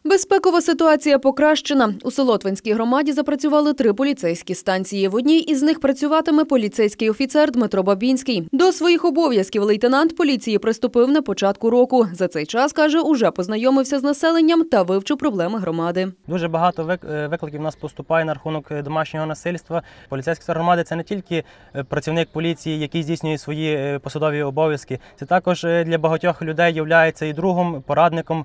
Безпекова ситуація покращена. У Солотвинській громаді запрацювали 3 поліцейські станції. В одній із них працюватиме поліцейський офіцер Дмитро Бабінський. До своїх обов'язків лейтенант поліції приступив на початку року. За цей час, каже, уже познайомився з населенням та вивчив проблеми громади. Дуже багато викликів у нас поступає на рахунок домашнього насильства. Поліцейський офіцер громади – це не тільки працівник поліції, який здійснює свої посадові обов'язки. Це також для багатьох людей є і другом, порадником.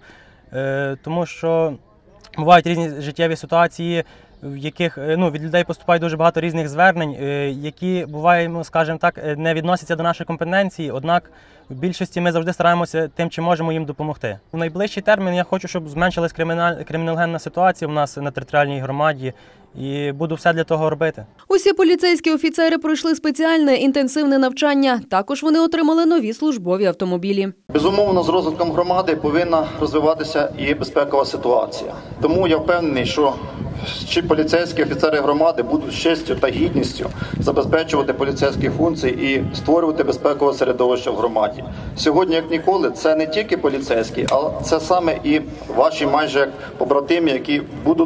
Тому що бувають різні життєві ситуації, в яких від людей поступає дуже багато різних звернень, які бувають, скажімо так, не відносяться до нашої компетенції, однак в більшості ми завжди стараємося тим, чи можемо їм допомогти. В найближчий термін я хочу, щоб зменшилась криміногенна ситуація у нас на територіальній громаді, і буду все для того робити. Усі поліцейські офіцери пройшли спеціальне інтенсивне навчання. Також вони отримали нові службові автомобілі. Безумовно, з розвитком громади повинна розвиватися і безпекова ситуація. Тому я впевнений, що поліцейські офіцери громади будуть з честю та гідністю забезпечувати поліцейські функції і створювати безпекове середовище в громаді. Сьогодні, як ніколи, це не тільки поліцейські, а це саме і ваші майже як побратими, які будуть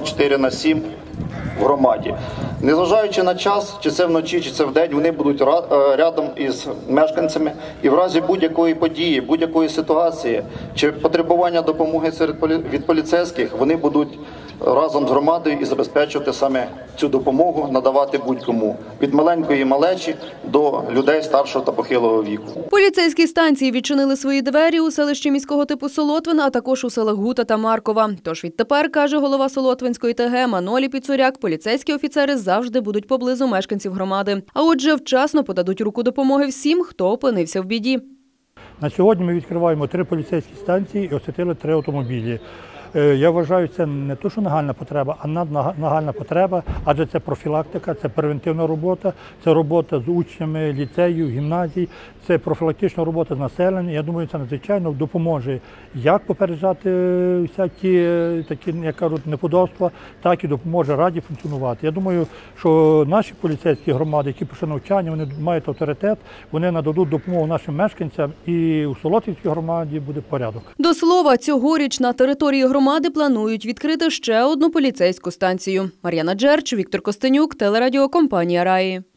24/7 в громаді. Незважаючи на час, чи це вночі, чи це вдень, вони будуть рядом із мешканцями і в разі будь-якої події, будь-якої ситуації, чи потребування допомоги від поліцейських, вони будуть разом з громадою і забезпечувати саме цю допомогу, надавати будь-кому. Від маленької малечі до людей старшого та похилого віку. Поліцейські станції відчинили свої двері у селищі міського типу Солотвин, а також у селах Гута та Маркова. Тож відтепер, каже голова Солотвинської ТГ Манолі Піцуряк, поліцейські офіцери завжди будуть поблизу мешканців громади. А отже, вчасно подадуть руку допомоги всім, хто опинився в біді. На сьогодні ми відкриваємо 3 поліцейські станції і освятили 3 автомобілі. Я вважаю, це не то, що нагальна потреба, а наднагальна потреба, адже це профілактика, це превентивна робота, це робота з учнями ліцею, гімназій, це профілактична робота з населенням. Я думаю, це надзвичайно допоможе як попереджати всякі такі, як кажуть, неподобства, так і допоможе раді функціонувати. Я думаю, що наші поліцейські громади, які пішли навчання, вони мають авторитет, вони нададуть допомогу нашим мешканцям, і у Солотвинській громаді буде порядок. До слова, цьогоріч на території громади планують відкрити ще одну поліцейську станцію. Мар'яна Джерч, Віктор Костенюк, телерадіокомпанія «Раї».